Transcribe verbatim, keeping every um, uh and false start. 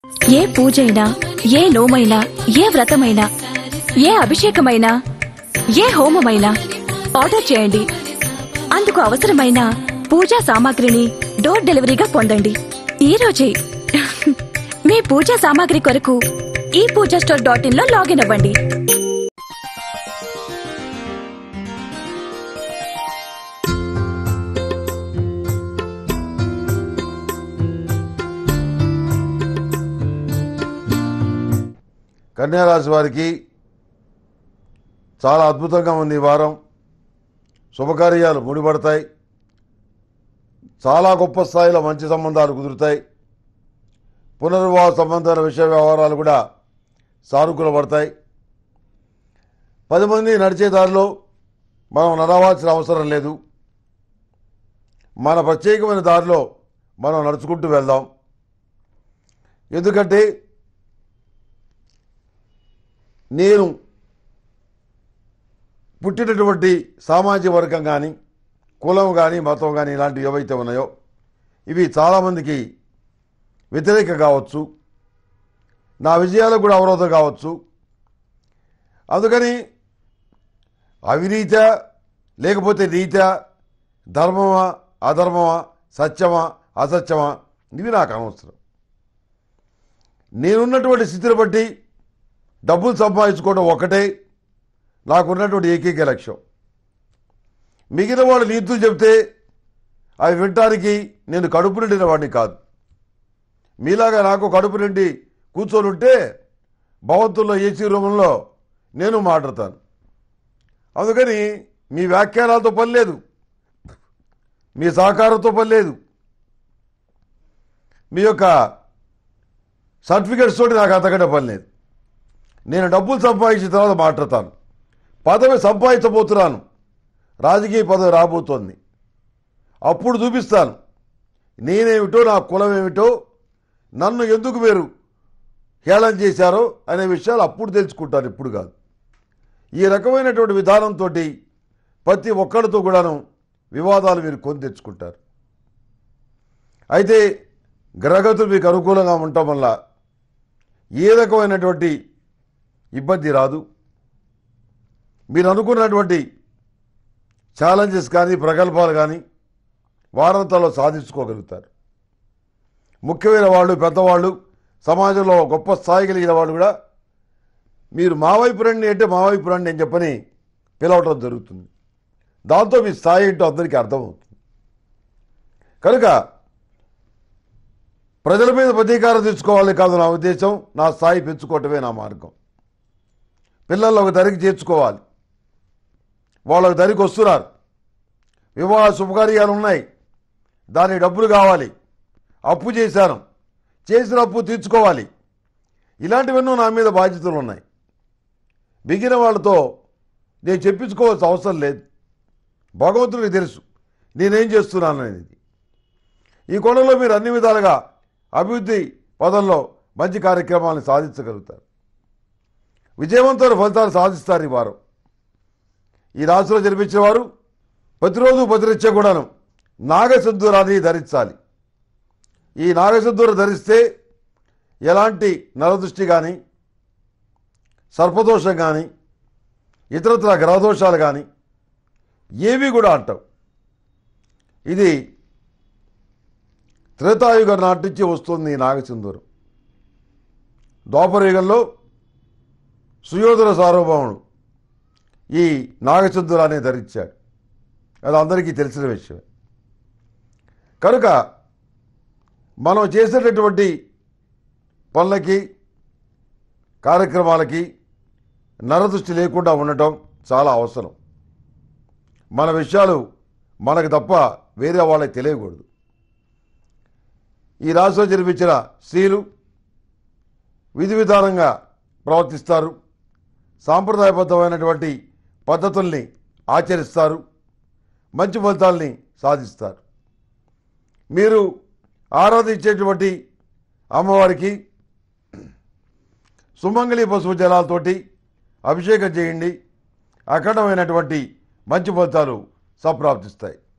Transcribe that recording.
ఏ పూజైనా, ఏ నోమైనా, ఏ వ్రతమైనా, ఏ అభిషేకమైనా, ఏ హోమమైనా ఆర్డర్ చేయండి. అందుకు అవసరమైన పూజా సామాగ్రిని డోర్ డెలివరీగా పొందండి ఈ రోజే. మీ పూజా సామాగ్రి కొరకు ఈ పూజా స్టోర్ డాట్ ఇన్ లో లాగిన్ అవ్వండి. కన్యా రాశి వారికి చాలా అద్భుతంగా ఉంది ఈ వారం. శుభకార్యాలు ముడిపడతాయి. చాలా గొప్ప స్థాయిలో మంచి సంబంధాలు కుదురుతాయి. పునర్వివాహ సంబంధాల విషయ వ్యవహారాలు కూడా సానుకూలపడతాయి. పది మంది నడిచే దారిలో మనం నడవాల్సిన అవసరం లేదు. మన ప్రత్యేకమైన దారిలో మనం నడుచుకుంటూ వెళ్దాం. ఎందుకంటే నేను పుట్టినటువంటి సామాజిక వర్గం కానీ, కులం కానీ, మతం కానీ ఇలాంటివి ఏవైతే ఉన్నాయో ఇవి చాలామందికి వ్యతిరేక కావచ్చు, నా విజయాలకు కూడా అవరోధం కావచ్చు. అందుకని అవినీతా లేకపోతే నీతా, ధర్మమా అధర్మమా, సత్యమా అసత్యమా, ఇవి నాకు అనవసరం. నేనున్నటువంటి స్థితిని బట్టి డబ్బులు సంపాదించుకోవడం ఒకటే నాకున్నటువంటి ఏకైక లక్ష్యం. మిగిలిన వాళ్ళు నీతులు చెప్తే అవి వినటానికి నేను కడుపు నిండిన వాడిని కాదు. మీలాగా నాకు కడుపు నిండి కూర్చొని ఉంటే భవంతుల్లో ఏసీ రూముల్లో నేను మాట్లాడతాను. అందుకని మీ వ్యాఖ్యానాలతో పని లేదు, మీ సహకారంతో పని లేదు, మీ యొక్క సర్టిఫికెట్స్ తోటి నాకు అంతకంటే పని లేదు. నేను డబ్బులు సంపాదించిన తర్వాత మాట్లాడతాను. పదవి సంపాదించబోతున్నాను, రాజకీయ పదవి రాబోతోంది, అప్పుడు చూపిస్తాను నేనేమిటో, నా కులం ఏమిటో, నన్ను ఎందుకు మీరు హేళన చేశారో అనే విషయాలు అప్పుడు తెలుసుకుంటాను, ఇప్పుడు కాదు. ఈ రకమైనటువంటి విధానంతో ప్రతి ఒక్కరితో కూడాను వివాదాలు మీరు కొని తెచ్చుకుంటారు. అయితే గ్రహగతులు మీకు అనుకూలంగా ఉండటం వల్ల ఏ రకమైనటువంటి ఇబ్బంది రాదు. మీరు అనుకున్నటువంటి ఛాలెంజెస్ కానీ, ప్రగల్భాలు కానీ వారంతాలో సాధించుకోగలుగుతారు. ముఖ్యమైన వాళ్ళు, పెద్దవాళ్ళు, సమాజంలో గొప్ప స్థాయి కలిగిన వాళ్ళు కూడా మీరు మా వైపు రండి అంటే మా వైపు రండి అని చెప్పని పిలవటం జరుగుతుంది. దాంతో మీ స్థాయి ఏంటో అందరికీ అర్థమవుతుంది. కనుక ప్రజల మీద ప్రతీకారం తెచ్చుకోవాలి కాదు నా ఉద్దేశం. నా స్థాయి పెంచుకోవటమే నా మార్గం. పిల్లలు ఒక దరికి చేర్చుకోవాలి, వాళ్ళకి దరికి వస్తున్నారు, వివాహ శుభకార్యాలు ఉన్నాయి, దానికి డబ్బులు కావాలి, అప్పు చేశాను, చేసిన అప్పు తీర్చుకోవాలి, ఇలాంటివన్నీ నా మీద బాధ్యతలు ఉన్నాయి. మిగిలిన వాళ్ళతో నేను చెప్పించుకోవాల్సిన అవసరం లేదు. భగవంతుడికి తెలుసు నేనేం చేస్తున్నాను అనేది. ఈ కోణంలో మీరు అన్ని విధాలుగా అభివృద్ధి పదంలో మంచి కార్యక్రమాలను సాధించగలుగుతారు. విజయవంతమైన ఫలితాలు సాధిస్తారు ఈ వారం. ఈ రాశిలో జన్మించిన వారు ప్రతిరోజు ప్రతినిత్య కూడాను నాగసింధూరాన్ని ధరించాలి. ఈ నాగసింధూరం ధరిస్తే ఎలాంటి నరదృష్టి కానీ, సర్పదోషం కానీ, ఇతరత్ర గ్రహదోషాలు కానీ ఏవి కూడా అంటావు. ఇది త్రేతాయుగం నాటి నుంచి వస్తుంది ఈ నాగసింధూరం. ద్వాపరయుగంలో సుయోధన సార్వభౌముడు ఈ నాగసింధూరాన్ని ధరించాడు. అది అందరికీ తెలిసిన విషయమే. కనుక మనం చేసేటటువంటి పనులకి, కార్యక్రమాలకి నరదృష్టి లేకుండా ఉండటం చాలా అవసరం. మన విషయాలు మనకు తప్ప వేరే వాళ్ళకి తెలియకూడదు. ఈ రాశిలో జన్మించిన స్త్రీలు విధి విధానంగా ప్రవర్తిస్తారు, సాంప్రదాయబద్ధమైనటువంటి పద్ధతుల్ని ఆచరిస్తారు, మంచి ఫలితాల్ని సాధిస్తారు. మీరు ఆరాధించేటువంటి అమ్మవారికి సుమంగళి పసుపు జలాలతోటి అభిషేకం చేయండి. అఖండమైనటువంటి మంచి ఫలితాలు సంప్రాప్తిస్తాయి.